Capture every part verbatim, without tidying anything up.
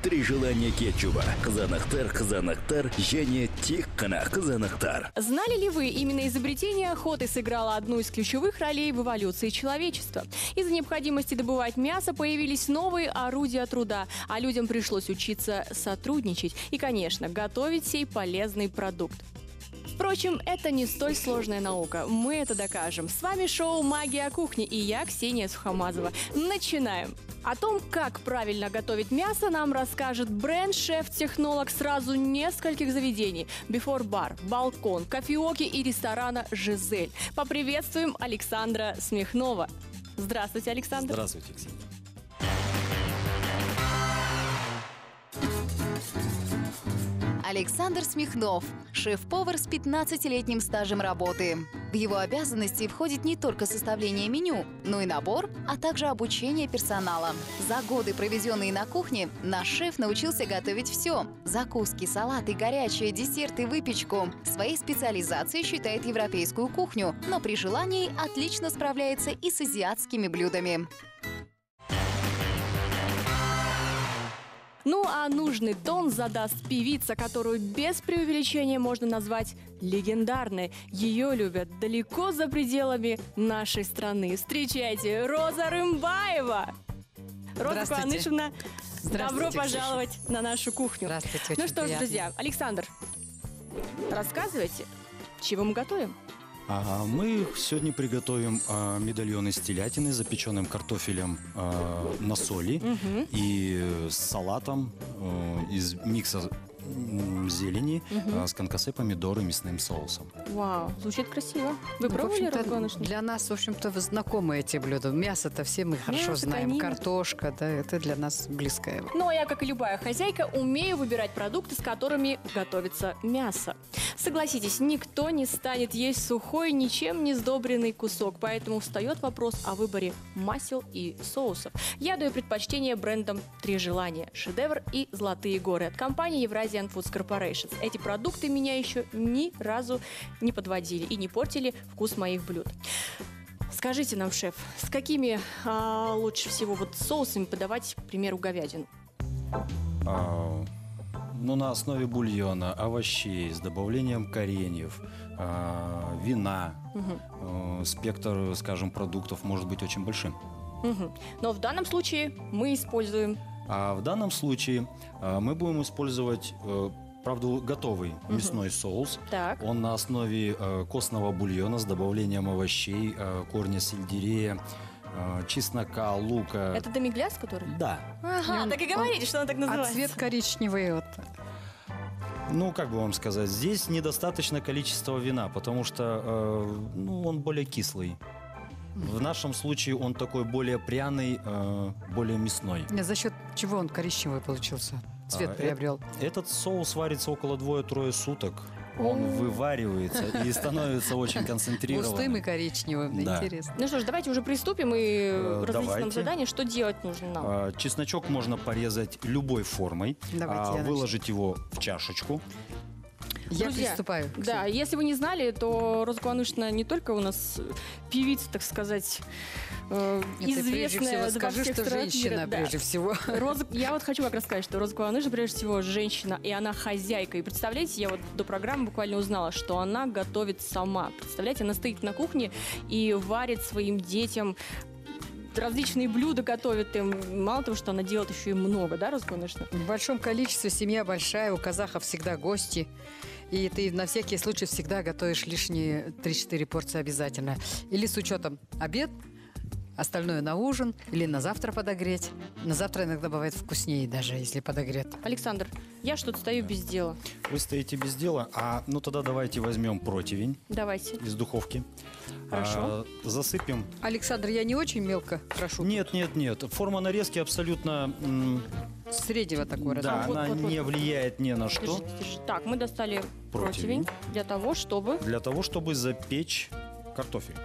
Три желания кетчупа. Кызанақтар, кызанақтар, және тек қана кызанақтар. Знали ли вы, именно изобретение охоты сыграло одну из ключевых ролей в эволюции человечества? Из-за необходимости добывать мясо появились новые орудия труда, а людям пришлось учиться сотрудничать и, конечно, готовить сей полезный продукт. Впрочем, это не столь сложная наука. Мы это докажем. С вами шоу «Магия кухни» и я, Ксения Сухомазова. Начинаем! О том, как правильно готовить мясо, нам расскажет бренд-шеф-технолог сразу нескольких заведений. Before Bar, Балкон, кофеоки и ресторана «Жизель». Поприветствуем Александра Смехнова. Здравствуйте, Александр. Здравствуйте, Ксения. Александр Смехнов – шеф-повар с пятнадцатилетним стажем работы. В его обязанности входит не только составление меню, но и набор, а также обучение персонала. За годы, проведенные на кухне, наш шеф научился готовить все – закуски, салаты, горячие, десерты, выпечку. Своей специализацией считает европейскую кухню, но при желании отлично справляется и с азиатскими блюдами. Ну а нужный тон задаст певица, которую без преувеличения можно назвать легендарной. Ее любят далеко за пределами нашей страны. Встречайте, Роза Рымбаева! Роза Куанышевна, добро пожаловать на нашу кухню. Здравствуйте, Ну что ж, друзья, Александр, рассказывайте, чего мы готовим? А мы сегодня приготовим а, медальон из телятины с запеченным картофелем а, на соли Угу. и с салатом а, из микса м, зелени Угу. а, с конкасе, помидоры и мясным соусом. Вау, звучит красиво. Вы Ну, пробовали, в общем-то, Роза Куанышевна? для нас, в общем-то, знакомы эти блюда. Мясо-то все мы хорошо Мясо, знаем. конина. Картошка, да, это для нас близкое. Ну, а я, как и любая хозяйка, умею выбирать продукты, с которыми готовится мясо. Согласитесь, никто не станет есть сухой, ничем не сдобренный кусок, поэтому встает вопрос о выборе масел и соусов. Я даю предпочтение брендам «Три желания», «Шедевр» и «Золотые горы» от компании Eurasian Foods Corporation. Эти продукты меня еще ни разу не подводили и не портили вкус моих блюд. Скажите нам, шеф, с какими а, лучше всего вот соусами подавать, к примеру, говядину? А, ну, на основе бульона, овощей, с добавлением кореньев, а, вина. Мгм. А, спектр, скажем, продуктов может быть очень большим. Мгм. Но в данном случае мы используем... А в данном случае а, мы будем использовать, э, правда, готовый Мгм. мясной соус. Так. Он на основе э, костного бульона с добавлением овощей, э, корня сельдерея, э, чеснока, лука. Это домигляс, который? Да. Ага, Он- так и говорите, что он так А называется. цвет коричневый. Вот. Ну, как бы вам сказать, здесь недостаточно количества вина, потому что э, ну, он более кислый. В нашем случае он такой более пряный, э, более мясной. За счет чего он коричневый получился? Цвет А, приобрел. Этот соус варится около двое-трое суток. Он О. вываривается и становится очень Густым и концентрированным. коричневым. Да. Интересно. Ну что ж, давайте уже приступим и Э, разъясним нам давайте. задание, что делать нужно нам. А, Чесночок можно порезать любой формой, Давайте а, я начну. выложить его в чашечку. Я Друзья, приступаю. к Да, если вы не знали, то Роза Куанышевна не только у нас э, певица, так сказать, э, Это прежде известная всего во скажи, всех что странах женщина мира. Да. прежде всего. Роза, я вот хочу как раз сказать, что Роза Куанышевна прежде всего женщина, и она хозяйка. И представляете, я вот до программы буквально узнала, что она готовит сама. Представляете, она стоит на кухне и варит своим детям различные блюда, готовит им. Мало того, что она делает еще и много, да, Роза Куанышевна? В большом количестве, семья большая, у казахов всегда гости. И ты на всякий случай всегда готовишь лишние три-четыре порции обязательно. Или с учетом обед, остальное на ужин, или на завтра подогреть. На завтра иногда бывает вкуснее даже, если подогрет. Александр, я что-то стою без дела. Вы стоите без дела, а ну тогда давайте возьмем противень Давайте. из духовки. Хорошо. А, засыпем. Александр, я не очень мелко прошу. Нет, нет, нет. Форма нарезки абсолютно, м, Среднего такого да, вот, она вот, вот. не влияет ни на что. Держите, держите. Так, мы достали Противень. противень для того, чтобы... Для того, чтобы запечь картофель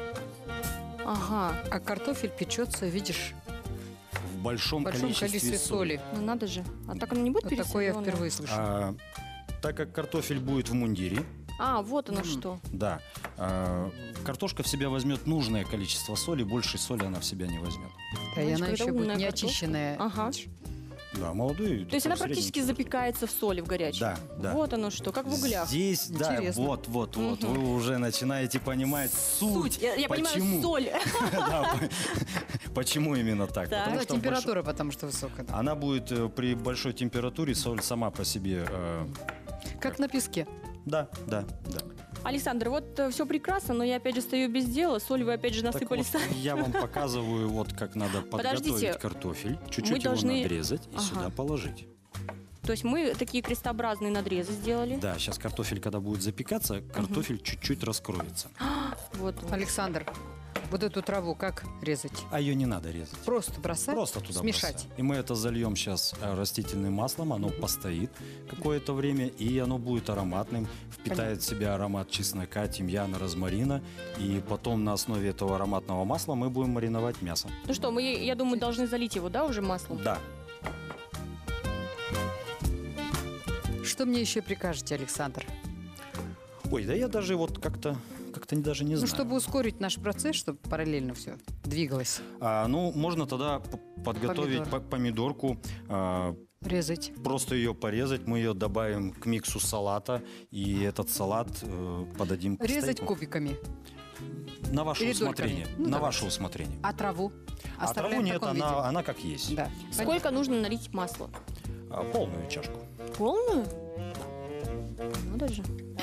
Ага, А картофель печется, видишь, в большом, в большом количестве, количестве соли. ну надо же. А так оно не будет Вот такое я пересоленное? впервые слышу. А, так как картофель будет в мундире, А, вот оно М. что. да, а, картошка в себя возьмет нужное количество соли, больше соли она в себя не возьмет. Да, и она Мамочка, еще это будет умная неочищенная. Ага. Да, молодой. То есть она практически средненький. запекается в соли, в горячей? Да, да. Вот оно что, как в углях. Здесь, да, Интересно. вот, вот, вот. Вы уже начинаете понимать суть. Суть. Я, я почему. понимаю, соль. Да, по- Почему именно так? Так. Потому Да, что температура потому что высокая. больш- Она будет э, при большой температуре, соль сама по себе. э, Как на песке. Да, да, да. Александр, вот все прекрасно, но я опять же стою без дела. Соль вы опять же Так насыпали вот, сами. я вам показываю, вот как надо Подождите. подготовить картофель. Чуть-чуть Мы его должны- надрезать и Ага. сюда положить. То есть мы такие крестообразные надрезы сделали. Да, сейчас картофель, когда будет запекаться, картофель чуть-чуть раскроется. Вот. Александр, вот эту траву как резать? А ее не надо резать. Просто бросать? Просто туда Смешать? бросаем. И мы это зальем сейчас растительным маслом, оно постоит какое-то время, и оно будет ароматным, впитает в себя аромат чеснока, тимьяна, розмарина, и потом на основе этого ароматного масла мы будем мариновать мясо. Ну что, мы, я думаю, должны залить его, да, уже маслом? Да. Что мне еще прикажете, Александр? Ой, да я даже вот как-то как-то даже не Ну, знаю. чтобы ускорить наш процесс, чтобы параллельно все двигалось. А, ну, можно тогда п- подготовить Помидор. по- помидорку, а, Резать. просто ее порезать, мы ее добавим к миксу салата, и этот салат э, подадим к Резать стейку. кубиками. На ваше или усмотрение. дольками. Ну, на давайте. ваше усмотрение. А траву? А Оставляем траву в нет, таком виде? она, она как есть. Да. Сколько нужно налить масла? А, полную чашку. Полную? Ну даже.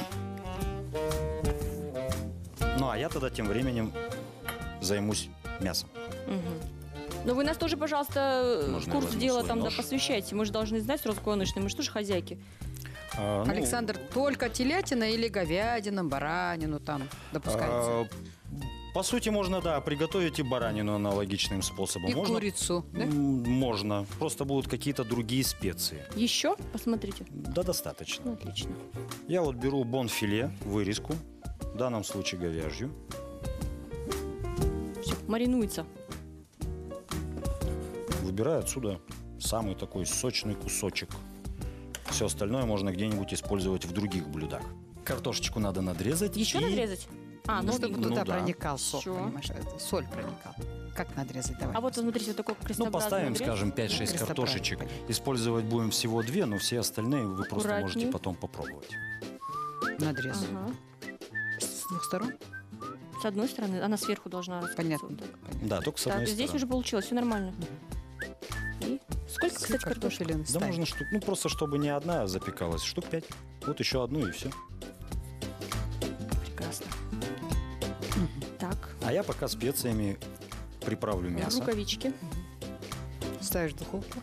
Ну, а я тогда тем временем займусь мясом. Но вы нас тоже, пожалуйста, Можно в курс я возьму дела свой там да, нож? посвящайте. Мы же должны знать сразу коночные, мы же тоже хозяйки. А, ну, Александр, только телятина или говядина, баранину там допускается? а, по сути, можно, да, приготовить и баранину аналогичным способом. И можно, курицу, да? М, Можно. Просто будут какие-то другие специи. Еще? Посмотрите. Да, достаточно. Ну, отлично. Я вот беру бонфиле, вырезку, в данном случае говяжью. Все, маринуется. Выбираю отсюда самый такой сочный кусочек. Все остальное можно где-нибудь использовать в других блюдах. Картошечку надо надрезать. Еще и- надрезать? А, Ну, ну, чтобы ну туда да. проникал сок, Всё. понимаешь, это соль проникал. Как надрезать? Давай. а вот смотрите, вот такой Ну, крестообразный поставим, надрез. скажем, пять-шесть Крестообразный, картошечек. понятно. Использовать будем всего две, но все остальные вы просто Аккуратнее. можете потом попробовать. Надрез. Ага. С двух сторон? С одной стороны, она сверху должна раскрыться. Понятно. вот так. Да, только с Так, одной здесь стороны. уже получилось, все нормально. И сколько, кстати, картошек? картофелин Да ставить? можно штук, ну просто чтобы не одна запекалась, штук пять. Вот еще одну и все. Прекрасно. Так, А я пока специями приправлю мясо. рукавички. Ставишь в духовку.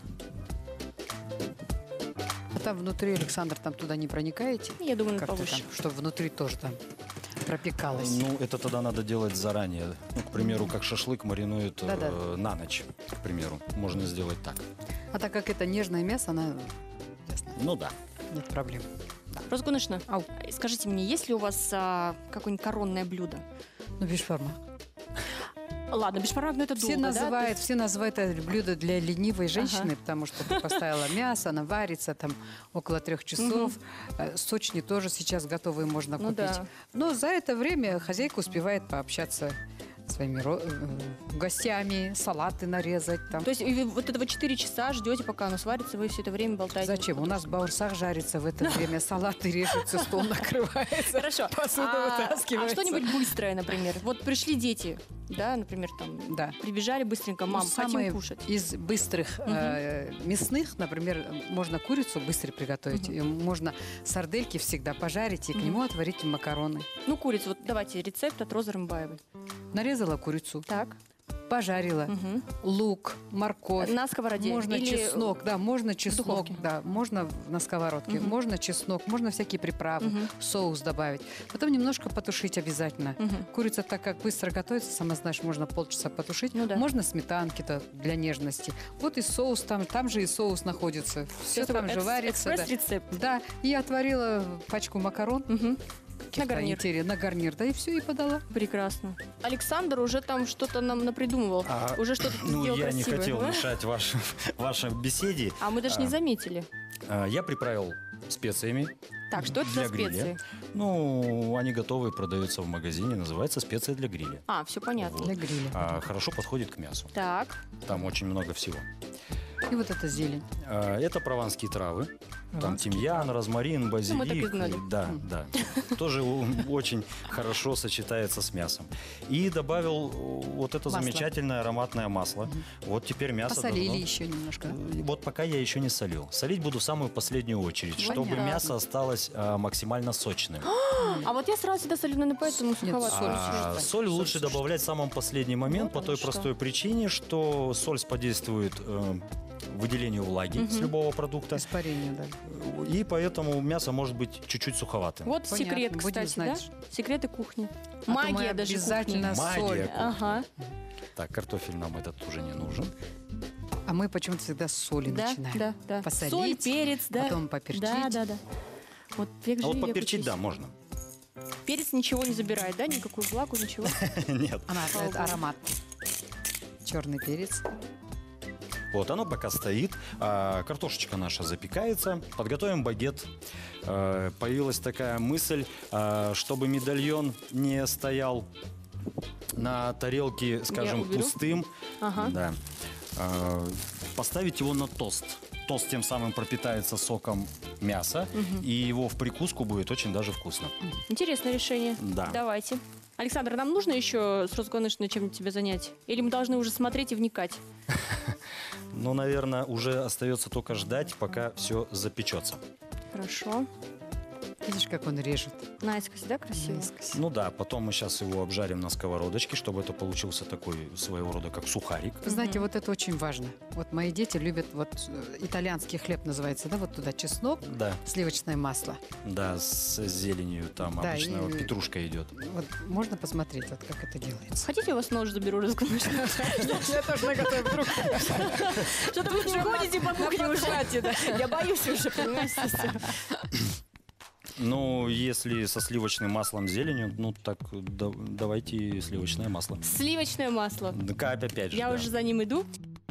А там внутри, Александр, там туда не проникаете? Я думаю, Как-то повыше. там, чтобы внутри тоже там пропекалось. Ну, это тогда надо делать заранее. Ну, к примеру, как шашлык маринуют э, Да-да. на ночь, к примеру. Можно сделать так. А так как это нежное мясо, она... Ясно, Ну да. нет проблем. Розгонышна, Ау. скажите мне, есть ли у вас а, какое-нибудь коронное блюдо? Ну, бешфарма. Ладно, бешпарак, но это Все долго, да? называют, То есть- все называют это блюдо для ленивой женщины, Ага. потому что ты поставила мясо, она варится там около трех часов. Э, Сочни тоже сейчас готовые можно Ну купить. да. Но за это время хозяйка успевает пообщаться с своими ро- э, гостями, салаты нарезать там. То есть и вы вот этого четыре часа ждете, пока оно сварится, вы все это время болтаете? Зачем? У нас баурсах жарится в это время, салаты режутся, стол накрывается. Хорошо. Посуда а, а вытаскивается. что-нибудь быстрое, например? Вот пришли дети, да, например, там, Да. прибежали быстренько, мам, Ну, хотим самые кушать. из быстрых э, мясных, например, можно курицу быстро приготовить, и можно сардельки всегда пожарить и к нему отварить макароны. Ну, курицу, вот давайте рецепт от Розы Рымбаевой. Нарезала курицу, Так. пожарила, Мгм. лук, морковь. На сковороде Можно или чеснок, да, можно чеснок, духовке? да, можно на сковородке, Мгм. можно чеснок, можно всякие приправы, Мгм. соус добавить. Потом немножко потушить обязательно. Мгм. Курица, так как быстро готовится, сама знаешь, можно полчаса потушить. Ну да. Можно сметанки-то для нежности. Вот и соус там, там же и соус находится. Все Это там же экс- варится. Да. Экспресс-рецепт. Да, и я отварила пачку макарон. Мгм. каких-то гарнир. интерес- На гарнир, да, и все, и подала. Прекрасно. Александр уже там что-то нам напридумывал. А, уже что-то Ну, сделал я не красивое. хотел мешать ваш, вашей беседе. А мы даже не А. заметили. А, Я приправил специями. Так, что это для за гриля. специи? Ну, они готовые, продаются в магазине. Называется специя для гриля. А, все понятно. Вот. Для гриля. А, хорошо подходит к мясу. Так. Там очень много всего. И вот эта зелень. А, Это прованские травы. Там Прованские тимьян, розмарин, мы так и базилик. знали. Да, да. Тоже у- очень хорошо сочетается с мясом. И добавил вот это Масло. замечательное ароматное масло. Вот теперь мясо Посолили должно- еще немножко. Э, Вот пока я еще не солил. Солить буду в самую последнюю очередь, чтобы Понятно. мясо осталось а, максимально сочным. А вот я сразу всегда солю, наверное, поэтому Нет, суховато. соль. А, сушить. соль Соль лучше сушить. добавлять в самом последний момент Вот по той оно что. простой причине, что соль сподействует э, выделению влаги с любого продукта. Испарение, да. И поэтому мясо может быть чуть-чуть суховатым. Вот Понятно, секрет, будем кстати, да? знать. Секреты кухни. А то мы Магия даже обязательно кухни. Магия соль. кухни. Ага. Так, картофель нам этот уже не нужен. А мы почему-то всегда с соли Да, начинаем. да, да. Посолить, Соль, перец, да. потом поперчить. Да, да, да. Вот век А вот живи, век поперчить, учись. да, можно. Перец ничего не забирает, да? Никакую влагу, ничего. Нет. Она, Слава это богу. аромат. Черный перец. Вот, оно пока стоит. А, картошечка наша запекается. Подготовим багет. А, появилась такая мысль, а, чтобы медальон не стоял на тарелке, скажем, уберу. пустым. Ага. Да. А, поставить его на тост. Тост тем самым пропитается соком мяса, и его в прикуску будет очень даже вкусно. Интересное решение. Да. Давайте. Александр, нам нужно еще с Росгвардейшной чем-нибудь тебя занять? Или мы должны уже смотреть и вникать? Но, наверное, уже остается только ждать, пока все запечется. Хорошо. Видишь, как он режет? Наискось, да, красиво? Наискось. Ну да, потом мы сейчас его обжарим на сковородочке, чтобы это получился такой своего рода как сухарик. Вы знаете, вот это очень важно. Вот мои дети любят, вот э, итальянский хлеб называется, да, вот туда чеснок, Да, сливочное масло. да, с зеленью там Да, обычно и- вот петрушка идет. Вот можно посмотреть, вот как это делается. Хотите, я вас нож заберу, Росгвардейшная? Я тоже наготовлю вдруг. Что-то вы не ходите по кухне уже. Я боюсь уже, понимаете, всё. Ну, если со сливочным маслом зеленью, ну так да- давайте сливочное масло. Сливочное масло. Да, капь опять же. Я да. уже за ним иду.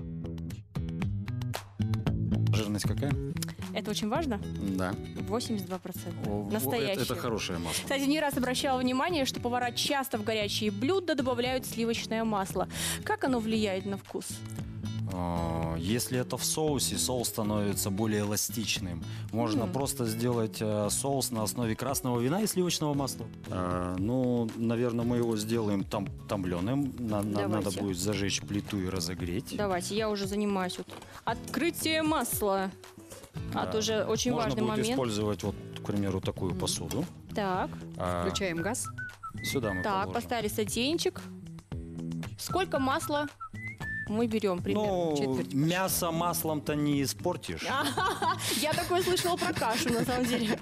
Жирность какая? Это очень важно. Да. восемьдесят два процента. О, Настоящее. Это, это хорошее масло. Кстати, не раз обращала внимание, что повара часто в горячие блюда добавляют сливочное масло. Как оно влияет на вкус? А, Если это в соусе, соус становится более эластичным. Можно М. просто сделать э, соус на основе красного вина и сливочного масла. А, Ну, наверное, мы его сделаем там томленым. На- на- Надо Давайте. будет зажечь плиту и разогреть. Давайте, я уже занимаюсь. Вот. Открытие масла. А Да. тоже очень Можно важный будет момент. использовать, вот, к примеру, такую посуду. Так, А, Включаем газ. Сюда мы так, положим. поставили сотейничек. Сколько масла мы берем примерно? Ну, четверть мясо маслом-то не испортишь. Я такое слышала про кашу, на самом деле.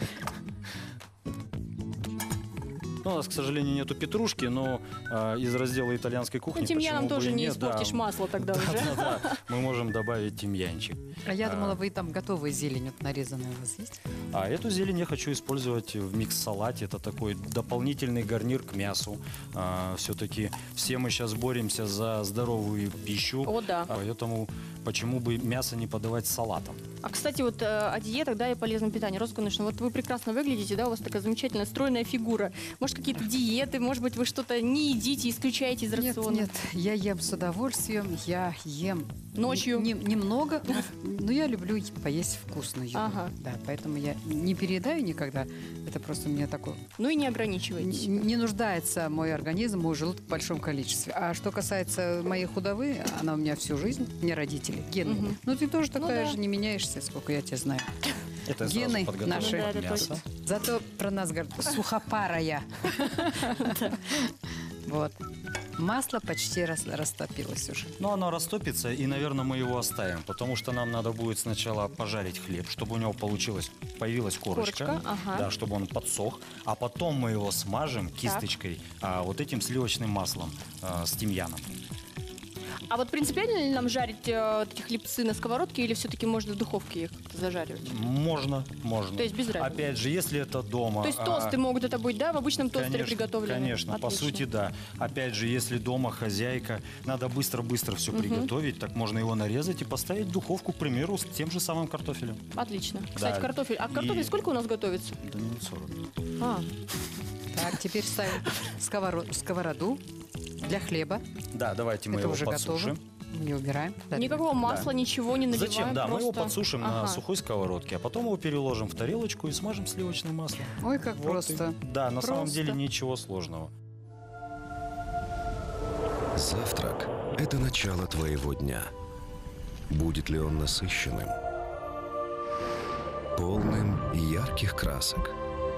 Ну, у нас, к сожалению, нету петрушки, но а, из раздела итальянской кухни Ну, тимьяном почему бы тоже и не нет, да. испортишь масло тогда уже. Да, да, мы можем добавить тимьянчик. А я А. думала, вы там готовые зелень вот нарезанная у вас есть? А эту зелень я хочу использовать в микс-салате. Это такой дополнительный гарнир к мясу. Все-таки все мы сейчас боремся за здоровую пищу. О, да. Поэтому почему бы мясо не подавать салатом? А, кстати, вот э, о диетах, да, и полезном питании. Росгвардейшная, вот вы прекрасно выглядите, да, у вас такая замечательная стройная фигура. Может, какие-то диеты, может быть, вы что-то не едите, исключаете из Нет, рациона? нет, я ем с удовольствием, я ем Ночью? не- немного, но я люблю е- поесть вкусную еду. Ага. Да, поэтому я не переедаю никогда. Это просто мне такое. Ну и не Не, ограничивайтесь. не нуждается мой организм, мой желудок в большом количестве. А что касается моей худобы, она у меня всю жизнь, мне родители, гены. Мгм. Ну ты тоже Ну такая да. же, не меняешься, сколько я тебя знаю. Это я сразу Гены подготовлю наши. под Да, это мясо. точно. Зато про нас говорят, сухопарая. Вот. Масло почти рас- растопилось уже. Но оно растопится, и, наверное, мы его оставим, потому что нам надо будет сначала пожарить хлеб, чтобы у него получилось, появилась корочка, Корочка, ага. да, чтобы он подсох, а потом мы его смажем кисточкой а, вот этим сливочным маслом а, с тимьяном. А вот принципиально ли нам жарить э, эти хлебцы на сковородке или все-таки можно в духовке их как-то зажаривать? Можно, можно. То есть без разницы? Опять же, если это дома. То есть а, тосты могут это быть, да, в обычном тостере Конечно, приготовлены? конечно, по Отлично. сути, да. Опять же, если дома хозяйка, надо быстро-быстро все приготовить, так можно его нарезать и поставить в духовку, к примеру, с тем же самым картофелем. Отлично. Кстати, Да. картофель. А картофель И- сколько у нас готовится? Да минут сорок. А, Так, теперь ставим сковород- сковороду для хлеба. Да, давайте мы Это его уже подсушим. готово. Не убираем. Дарья. Никакого масла, ничего не наливаем. Зачем? Да, мы его просто- подсушим Ага. на сухой сковородке, а потом его переложим в тарелочку и смажем сливочным маслом. Ой, как Вот просто. и- да, на самом Просто. деле ничего сложного. Завтрак – это начало твоего дня. Будет ли он насыщенным? Полным ярких красок?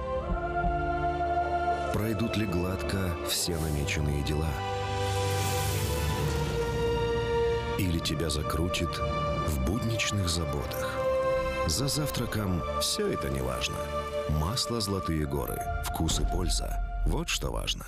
Пройдут ли гладко все намеченные дела? Или тебя закрутит в будничных заботах? За завтраком все это не важно. Масло «Золотые горы», вкус и польза – вот что важно.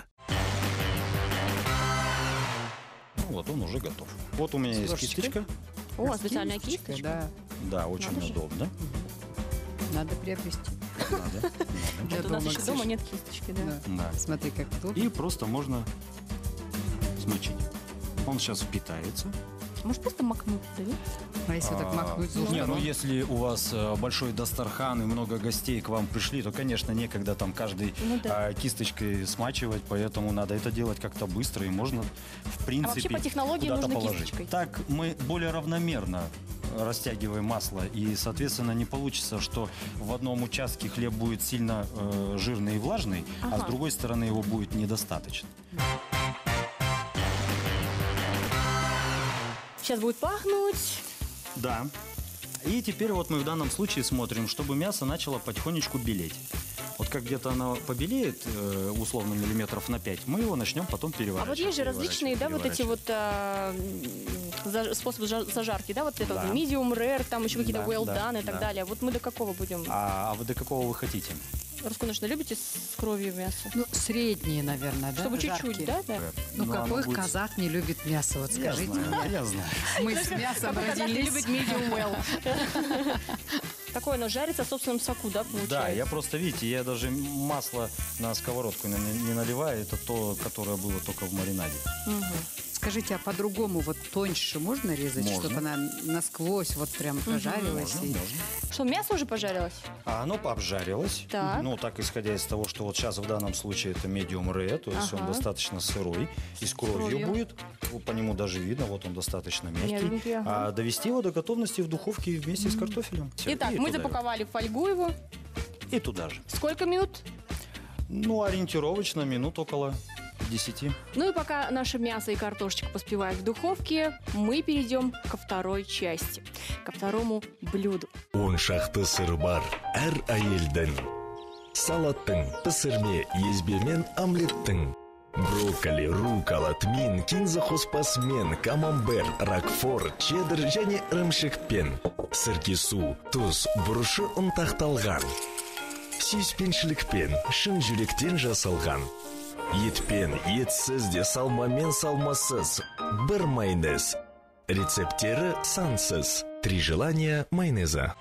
Ну вот он уже готов. Вот у меня есть ложечкой? кисточка. О, специальная Кисточкой, кисточка. Да, Да, очень Надо же. удобно. надо приобрести. Надо. Для Вот у нас дома, еще Ксюш. дома нет кисточки, да. Да. Да. Смотри, как тут. И просто можно смочить. Он сейчас впитается. Может, просто макнуть, да? нет? А если так махнуть с двух Не, ну сторон? если у вас э, большой дастархан и много гостей к вам пришли, то, конечно, некогда там каждый Ну да. э, кисточкой смачивать, поэтому надо это делать как-то быстро и можно, в принципе, А вообще по технологии куда-то нужно положить. кисточкой. Так мы более равномерно растягиваем масло, и, соответственно, не получится, что в одном участке хлеб будет сильно э, жирный и влажный, а с Ага. другой стороны его будет недостаточно. Сейчас будет пахнуть. Да. И теперь вот мы в данном случае смотрим, чтобы мясо начало потихонечку белеть. Вот как где-то оно побелеет, э, условно, миллиметров на пять, мы его начнем потом А переворачивать. вот есть же различные, да, вот эти вот переворачивать. а, за- способы жа- зажарки, да, вот это Да. вот medium rare, там еще какие-то Да, well да, done и так да. далее. Вот мы до какого будем? А, а вы до какого вы хотите? Расконочно любите с кровью мясо? Ну, средние, наверное, да? Чтобы чуть-чуть, жаркие. да, да? Ну, оно какой будет- казах не любит мясо? Вот Я скажите знаю, мне. я знаю. Мы с мясом Какой казах не родились. любит medium well? Такое оно жарится в собственном соку, да, получается? Да, я просто, видите, я даже масло на сковородку не, не наливаю, это то, которое было только в маринаде. Скажите, а по-другому вот тоньше можно резать, Можно. чтобы она насквозь вот прям прожарилась? Можно, и- можно. Что, мясо уже пожарилось? А оно обжарилось. Так. Ну, так исходя из того, что вот сейчас в данном случае это medium rare, то есть он Ага. достаточно сырой, и с кровью, кровью. будет. Вот по нему даже видно, вот он достаточно мягкий. Мягенький, ага. А довести его до готовности в духовке вместе с картофелем. Всё, Итак, и мы туда запаковали в фольгу его. же. И туда же. Сколько минут? Ну, ориентировочно минут около десяти. Ну и пока наше мясо и картошечка поспевают в духовке, мы перейдем ко второй части, ко второму блюду. Он шақты сыр бар әр әйелдің. Салаттың, пісірме, езбемен омлеттің. Брокколи, руккола, тмин, кинза қоспасымен, камамбер, ракфор, чеддер және ірімшікпен. Сіркесу, тұз, бұрышы ұнтақталған. Сүйіспеншілікпен, шын жүректен жасалған. Етпен, етсіз де салмамен салмасыз. Бір майонез. Рецептері сансыз. Три желания майонеза.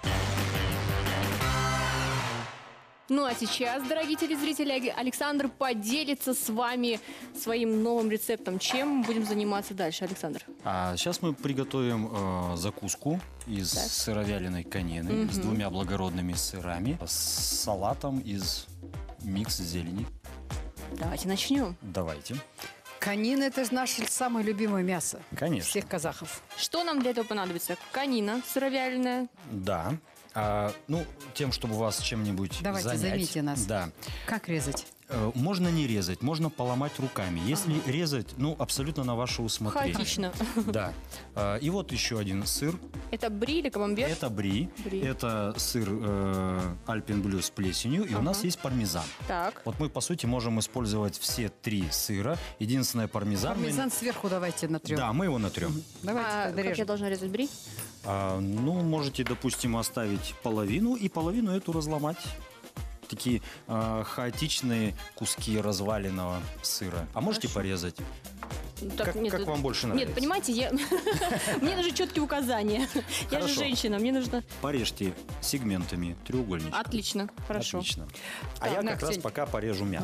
Ну а сейчас, дорогие телезрители, Александр поделится с вами своим новым рецептом. Чем будем заниматься дальше, Александр? А сейчас мы приготовим э, закуску из Так. сыровяленой конины с двумя благородными сырами, с салатом из микс зелени. Давайте начнем. Давайте. Конина – это же наше самое любимое мясо. Конечно. Всех казахов. Что нам для этого понадобится? Конина сыровяленая. Да. А, ну, тем, чтобы вас чем-нибудь Давайте, занять. займите нас. Да. Как резать? Э, Можно не резать, можно поломать руками. Если резать, ну, абсолютно на ваше усмотрение. Хаотично. Да. А, И вот еще один сыр. Это бри или камамбер? Это бри. Бри. Это сыр э, Альпенблю с плесенью. И у нас есть пармезан. Так. Вот мы, по сути, можем использовать все три сыра. Единственное, пармезан... мы- Пармезан сверху давайте натрем. Да, мы его натрем. Давайте А тогда как я режем. должна резать бри? А, ну, можете, допустим, оставить половину и половину эту разломать. Такие а, хаотичные куски разваленного сыра. А можете Хорошо. порезать. Ну, так, Как- как вам больше нравится? Нет, понимаете, я... мне нужны четкие указания. Я же Хорошо. женщина, мне нужно... Порежьте сегментами треугольничком. Отлично, хорошо. Отлично. А Так, я на, как раз Ксень. пока порежу мясо. Нож.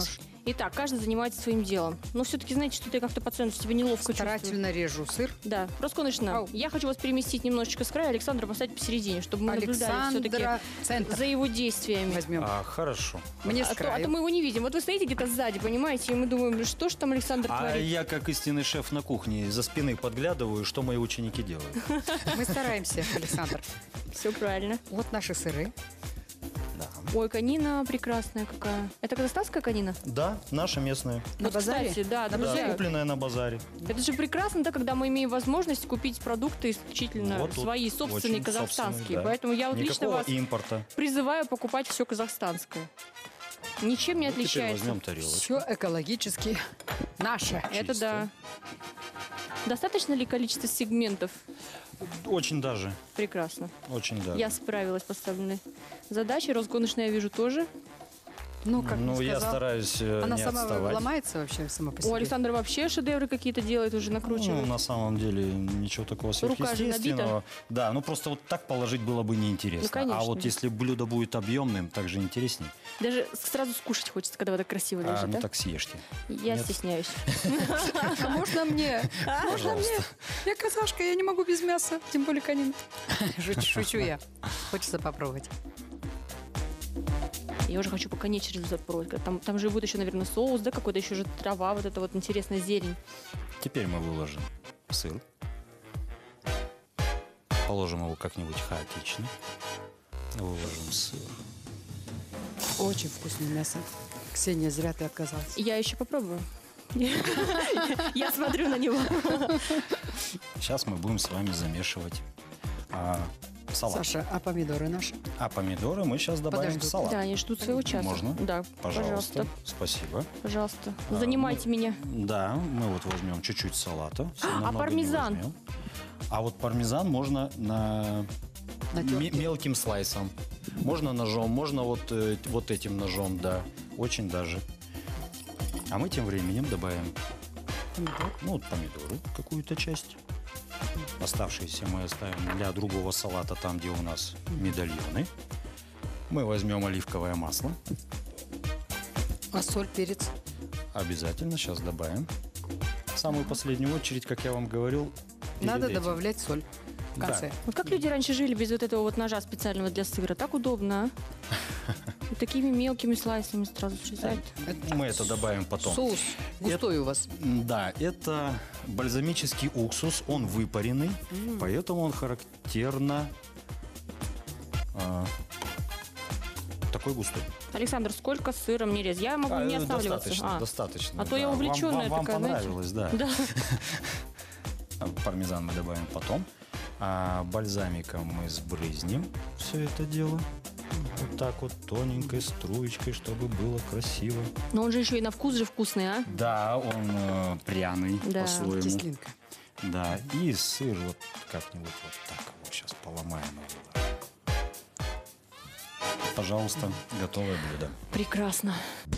Итак, каждый занимается своим делом. Но все-таки, знаете, что-то я как-то по центру себе неловко чувствую. Старательно режу сыр. Да. Росконышна, Ау. я хочу вас переместить немножечко с края, Александра поставить посередине, чтобы мы наблюдали все-таки Александра, центр. за его действиями. Возьмем. А, хорошо. Мне А с то, а краю. то мы его не видим. Вот вы стоите где-то сзади, понимаете, и мы думаем, что ж там Александр А творит. я, как истинный шеф на кухне, за спины подглядываю, что мои ученики делают. Мы стараемся, Александр. Все правильно. Вот наши сыры. Да. Ой, конина прекрасная какая. Это казахстанская конина? Да, наша местная. На Вот, базаре? Кстати, да, Да, друзья, купленная на базаре. это же прекрасно, да, когда мы имеем возможность купить продукты исключительно Вот тут свои, собственные, очень казахстанские. собственные, да. Поэтому я вот лично Никакого вас импорта. призываю покупать все казахстанское. Ничем не Вот теперь отличается. возьмем тарелочку. Все экологически наше. Это да. Достаточно ли количество сегментов? Очень даже. Прекрасно. Очень даже. Я справилась с поставленной задачей. Росконышная я вижу тоже. Ну, как ну, ты я сказал. стараюсь э, Она не сама отставать. ломается вообще сама по У себе? Александра вообще шедевры какие-то делает, уже Ну, накручивает. на самом деле ничего такого Рука же сверхъестественного. Да, ну просто вот так положить было бы неинтересно. Ну, конечно. А вот если блюдо будет объемным, так же интересней. Даже сразу скушать хочется, когда вот так красиво А, лежит, ну да? так съешьте. Я нет. стесняюсь. А можно мне? Можно Пожалуйста. мне? Я казашка, я не могу без мяса, тем более конин. Шучу, шучу я. Хочется попробовать. Я уже хочу пока не через запробовать. Там, там же будет еще, наверное, соус, да, какой-то еще же трава, вот эта вот интересная зелень. Теперь мы выложим сыр. Положим его как-нибудь хаотично. Выложим сыр. Очень вкусное мясо. Ксения, зря ты отказалась. Я еще попробую. Я смотрю на него. Сейчас мы будем с вами замешивать а, салат. Саша, а помидоры наши? А помидоры мы сейчас добавим Подождут. в салат. Да, они ждут своего часа. Можно? Да, Пожалуйста. пожалуйста. Спасибо. Пожалуйста. А, Занимайте меня. Да, мы вот возьмем чуть-чуть салата. Сильно А много не пармезан? возьмем. А вот пармезан можно на На ме- терке? мелким слайсом. Можно ножом, можно вот, э, вот этим ножом, да. Очень даже. А мы тем временем добавим Помидор. ну, вот помидоры, какую-то часть. Оставшиеся мы оставим для другого салата, там, где у нас медальоны. Мы возьмем оливковое масло. А соль, перец? Обязательно сейчас добавим. В самую последнюю очередь, как я вам говорил, перед Надо этим. добавлять соль в Да. конце. Вот как люди раньше жили без вот этого вот ножа специального для сыра? Так удобно, а? И такими мелкими слайсами сразу срезать. Мы это добавим потом. Соус густой у вас. Да, это бальзамический уксус, он выпаренный, поэтому он характерно а, такой густой. Александр, сколько сыра мне резать? Я могу А, не э, останавливаться. Достаточно, А. достаточно. А то я да. увлеченная вам, вам, такая, Вам знаете. понравилось, да. Да. Пармезан мы добавим потом. А бальзамиком мы сбрызнем все это дело. Вот так вот тоненькой струечкой, чтобы было красиво. Но он же еще и на вкус же вкусный, а? Да, он э, пряный Да, по-своему. Кислинка. Да, и сыр вот как-нибудь вот так вот сейчас поломаем его. Пожалуйста, готовое блюдо. Прекрасно.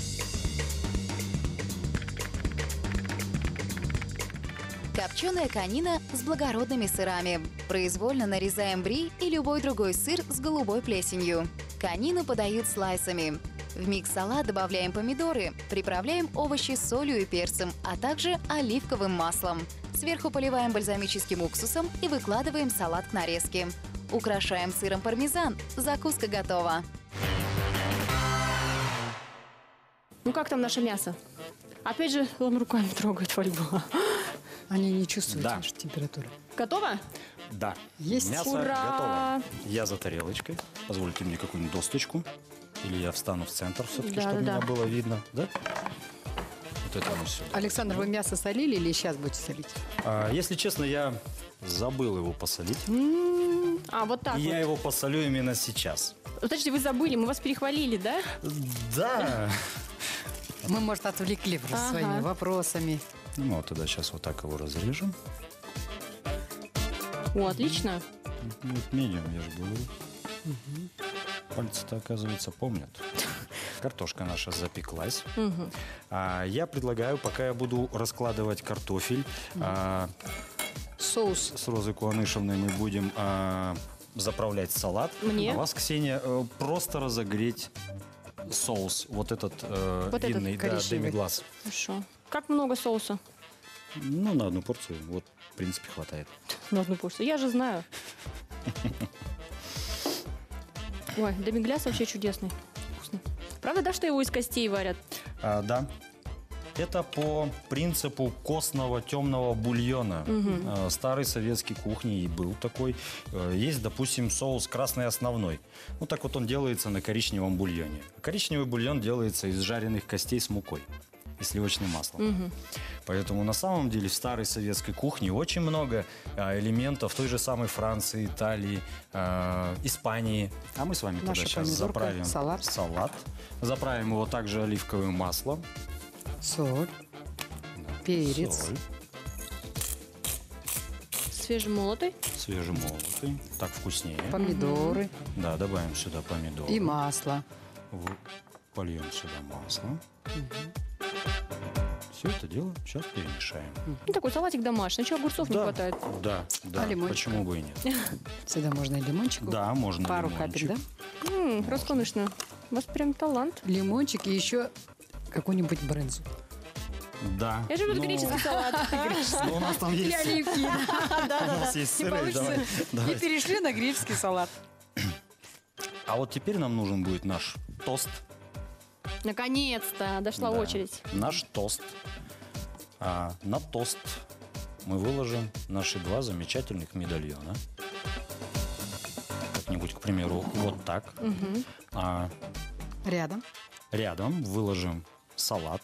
Копченая конина с благородными сырами. Произвольно нарезаем бри и любой другой сыр с голубой плесенью. Конину подают слайсами. В микс-салат добавляем помидоры, приправляем овощи солью и перцем, а также оливковым маслом. Сверху поливаем бальзамическим уксусом и выкладываем салат к нарезке. Украшаем сыром пармезан. Закуска готова. Ну как там наше мясо? Опять же, он руками трогает фольгу. Они не чувствуют Да. нашу температуру. Готово? Да, Есть. мясо Ура! готово. Я за тарелочкой. Позвольте мне какую-нибудь досточку. Или я встану в центр все-таки, Да, чтобы да, меня да. было видно. Да? Вот это мы все. Александр, вы мясо солили или сейчас будете солить? А, если честно, я забыл его посолить. А, вот так И я вот. его посолю именно сейчас. Подождите, вы забыли, мы вас перехвалили, да? Да. Мы, может, отвлекли просто Ага. своими вопросами. Ну, вот тогда сейчас вот так его разрежем. О, отлично. Вот медиум, я же говорю. Пальцы-то, оказывается, помнят. Картошка наша запеклась. А, я предлагаю, пока я буду раскладывать картофель, а, Соус. с Розой Куанышевной мы будем а, заправлять салат. Мне? А вас, Ксения, э, просто разогреть соус, вот этот э, Вот этот винный, да, коричневый. демиглас. Хорошо. Как много соуса Ну, на одну порцию, вот, в принципе, хватает. на одну порцию? Я же знаю. Ой, демигляс вообще чудесный. Вкусный. Правда, да, что его из костей варят? А, да. Это по принципу костного темного бульона. А, старой советской кухни и был такой. А, есть, допустим, соус красный основной. Вот так вот он делается на коричневом бульоне. Коричневый бульон делается из жареных костей с мукой и сливочным маслом. Поэтому на самом деле в старой советской кухне очень много а, элементов той же самой Франции, Италии, а, Испании. А мы с вами Наша туда сейчас помидорка, заправим салат. салат. Заправим его также оливковым маслом. Соль, перец. Соль, Свежемолотый. свежемолотый. Так вкуснее. Помидоры Да, добавим сюда помидоры. и масло. В- Польем сюда масло. Все это дело сейчас перемешаем. Ну, такой салатик домашний. Чего огурцов не Да, хватает? да, да. А лимончик? Почему бы и нет? Сюда можно и лимончик. Да, можно Пару лимончик. капель, да? М, роскошно. У вас прям талант. Лимончик и еще какую-нибудь брынзу. Да. Я же люблю Ну, греческий салат. ну, у нас там И есть... оливки. У нас есть Не сыры. получится. Давай, И давай. перешли на греческий салат. А вот теперь нам нужен будет наш тост. Наконец-то дошла Да. очередь. Наш тост. А на тост мы выложим наши два замечательных медальона. Как-нибудь, к примеру, вот так. А Рядом. рядом выложим салат.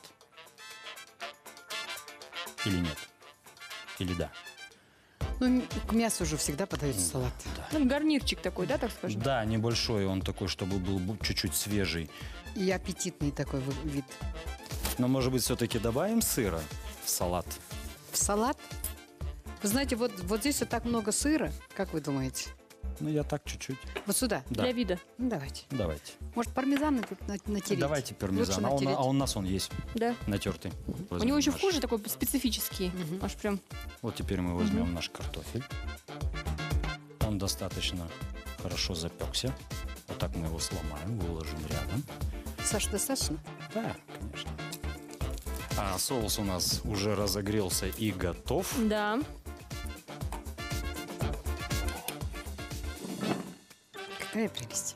Или нет? Или да? Ну, м- к мясу уже всегда подается салат. Ну, гарнирчик такой, да, так скажем? Да, небольшой он такой, чтобы был бу- чуть-чуть свежий. И аппетитный такой вы- вид. Но, может быть, все-таки добавим сыра в салат? В салат. Вы знаете, вот, вот здесь вот так много сыра. Как вы думаете? Ну, я так чуть-чуть. Вот сюда. Да. Для вида. Ну, давайте. Давайте. Может, пармезан тут на- натереть? Давайте пармезан. Лучше А, он, натереть. а у нас он есть Да. натертый. У Возьмем него еще наш. вкус же такой специфический. Аж прям. Вот теперь мы возьмем наш картофель. Он достаточно хорошо запекся. Вот так мы его сломаем, выложим рядом. Саш, достаточно? Да, конечно. А соус у нас уже разогрелся и готов. Да. Какая прелесть.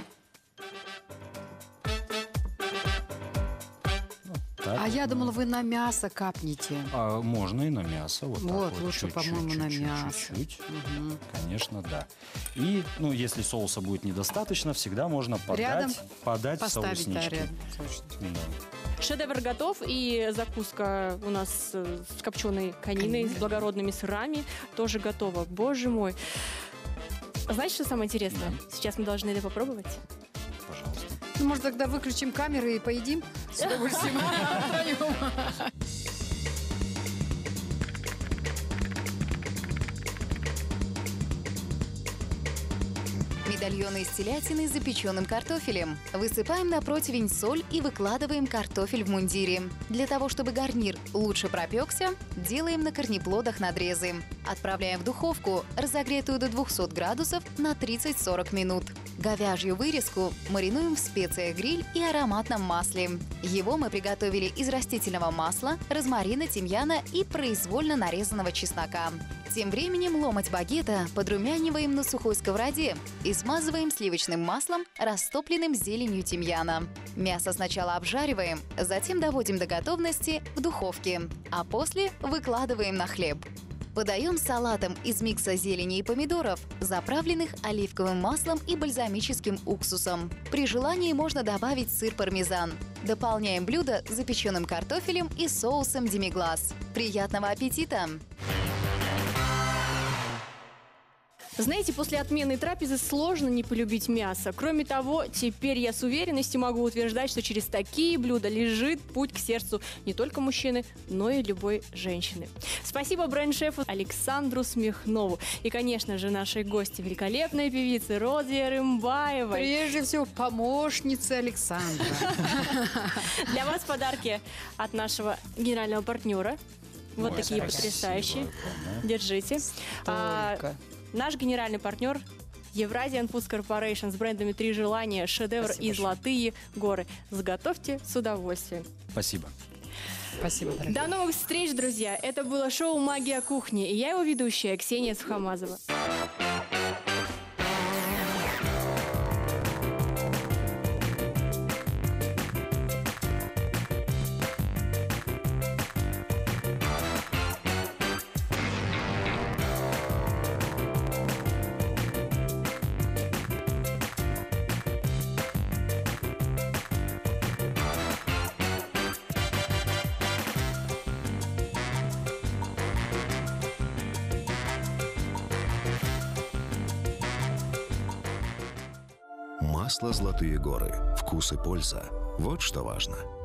Так, А я ну, думала, вы на мясо капнете. а, можно и на мясо. Вот, так Вот, вот, лучше, чуть-чуть, по-моему, на чуть-чуть, мясо. чуть-чуть. Мгм. Конечно, да. И, ну, если соуса будет недостаточно, всегда можно подать, Рядом подать Поставить, да, соуснички. рядом. Точно. Да. Шедевр готов, и закуска у нас э, с копченой кониной, с благородными сырами тоже готова. Боже мой. Знаете, что самое интересное? Сейчас мы должны это попробовать. Пожалуйста. Ну, может, тогда выключим камеры и поедим с удовольствием вдвоем. Медальоны из телятины с запеченным картофелем. Высыпаем на противень соль и выкладываем картофель в мундире. Для того, чтобы гарнир лучше пропекся, делаем на корнеплодах надрезы. Отправляем в духовку, разогретую до двухсот градусов, на тридцать-сорок минут. Говяжью вырезку маринуем в специях гриль и ароматном масле. Его мы приготовили из растительного масла, розмарина, тимьяна и произвольно нарезанного чеснока. Тем временем ломоть багета подрумяниваем на сухой сковороде и смазываем сливочным маслом, растопленным зеленью тимьяна. Мясо сначала обжариваем, затем доводим до готовности в духовке, а после выкладываем на хлеб. Подаем с салатом из микса зелени и помидоров, заправленных оливковым маслом и бальзамическим уксусом. При желании можно добавить сыр пармезан. Дополняем блюдо запеченным картофелем и соусом демиглас. Приятного аппетита! Знаете, после отмены трапезы сложно не полюбить мясо. Кроме того, теперь я с уверенностью могу утверждать, что через такие блюда лежит путь к сердцу не только мужчины, но и любой женщины. Спасибо бренд-шефу Александру Смехнову. И, конечно же, нашей гости, великолепной певице Розе Рымбаевой. Прежде всего, помощница Александра. Для вас подарки от нашего генерального партнера. Вот Ой, такие спасибо потрясающие. огромное. Держите. А, Только. наш генеральный партнер Евразиан Foods Corporation с брендами «Три желания», «Шедевр» Спасибо и большое. «Золотые горы». Заготовьте с удовольствием. Спасибо. Спасибо, дорогие. До новых встреч, друзья! Это было шоу «Магия кухни», и я его ведущая Ксения Сухомазова. Масло «Золотые горы». Вкус и польза. Вот что важно.